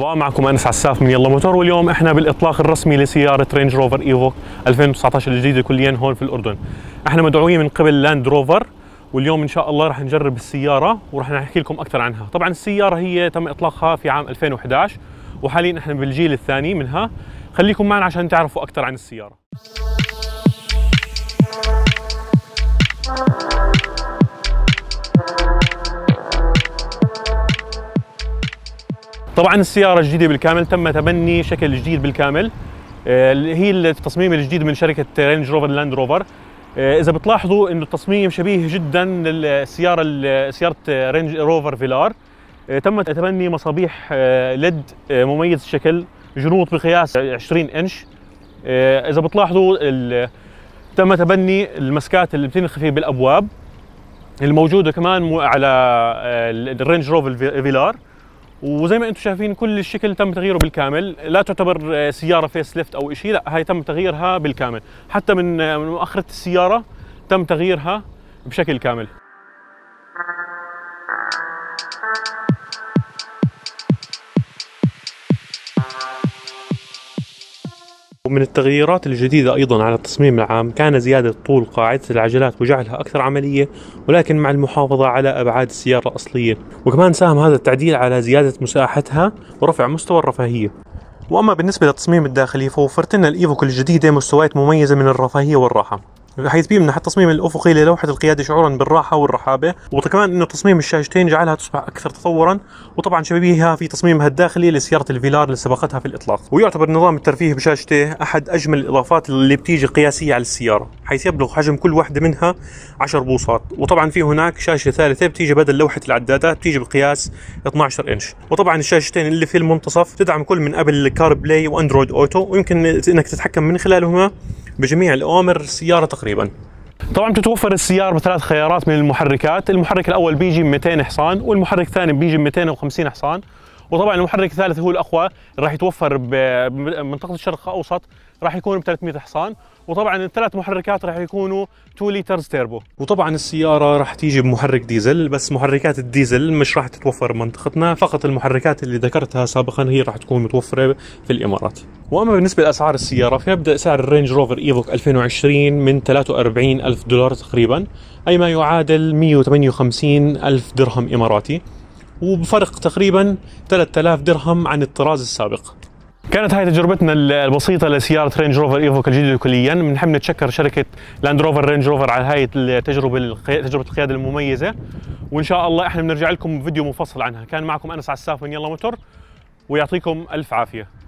الله، معكم انس عساف من يلا موتور، واليوم احنا بالاطلاق الرسمي لسياره رينج روفر ايفوك 2019 الجديده كليا هون في الاردن. احنا مدعوين من قبل لاند روفر، واليوم ان شاء الله راح نجرب السياره وراح نحكي لكم اكثر عنها. طبعا السياره هي تم اطلاقها في عام 2011 وحاليا احنا بالجيل الثاني منها. خليكم معنا عشان تعرفوا اكثر عن السياره. طبعا السيارة الجديدة بالكامل تم تبني شكل جديد بالكامل، هي التصميم الجديد من شركة رينج روفر لاند روفر. إذا بتلاحظوا إنه التصميم شبيه جدا لسيارة رينج روفر فيلار. تم تبني مصابيح ليد مميز الشكل، جنوط بقياس 20 انش. إذا بتلاحظوا تم تبني المسكات اللي بتنخفي بالأبواب الموجودة كمان على الرينج روفر فيلار. وزي ما انتم شايفين كل الشكل تم تغييره بالكامل، لا تعتبر سياره فيس ليفت او شيء، لا هاي تم تغييرها بالكامل، حتى من مؤخره السياره تم تغييرها بشكل كامل. ومن التغييرات الجديدة أيضا على التصميم العام كان زيادة طول قاعدة العجلات وجعلها أكثر عملية، ولكن مع المحافظة على أبعاد السيارة الأصلية. وكمان ساهم هذا التعديل على زيادة مساحتها ورفع مستوى الرفاهية. وأما بالنسبة للتصميم الداخلي فوفرت لنا الإيفوك الجديدة مستويات مميزة من الرفاهية والراحة، حيث بيمنح التصميم الأفقي للوحة القيادة شعورا بالراحة والرحابة، وكمان إنه تصميم الشاشتين جعلها تصبح أكثر تطورا، وطبعا شبيهها في تصميمها الداخلي لسيارة الفيلار اللي سبقتها في الإطلاق. ويعتبر نظام الترفيه بشاشته أحد أجمل الإضافات اللي بتيجي قياسية على السيارة، حيث يبلغ حجم كل واحدة منها 10 بوصات. وطبعا في هناك شاشة ثالثة بتيجي بدل لوحة العدادات، بتيجي بقياس 12 انش. وطبعا الشاشتين اللي في المنتصف تدعم كل من ابل كار بلاي واندرويد اوتو، ويمكن انك تتحكم من خلالهما بجميع الأوامر السيارة تقريبا. طبعا بتتوفر السيارة بثلاث خيارات من المحركات. المحرك الأول بيجي 200 حصان، والمحرك الثاني بيجي 250 حصان، وطبعا المحرك الثالث هو الأقوى راح يتوفر بمنطقة الشرق الأوسط، راح يكون ب 300 حصان. وطبعا الثلاث محركات راح يكونوا 2 لترز تيربو. وطبعا السيارة راح تيجي بمحرك ديزل، بس محركات الديزل مش راح تتوفر بمنطقتنا، فقط المحركات اللي ذكرتها سابقا هي راح تكون متوفرة في الإمارات. وأما بالنسبة لأسعار السيارة فيبدأ سعر الرينج روفر ايفوك 2020 من 43 ألف دولار تقريبا، أي ما يعادل 158 ألف درهم إماراتي، وبفرق تقريبا 3000 درهم عن الطراز السابق. كانت هاي تجربتنا البسيطة لسيارة رينج روفر ايفوك الجديدة كليا. بنحب نتشكر شركة لاند روفر رينج روفر على هاي تجربة القيادة المميزة، وإن شاء الله احنا بنرجع لكم بفيديو مفصل عنها. كان معكم أنس عساف من يلا موتور، ويعطيكم ألف عافية.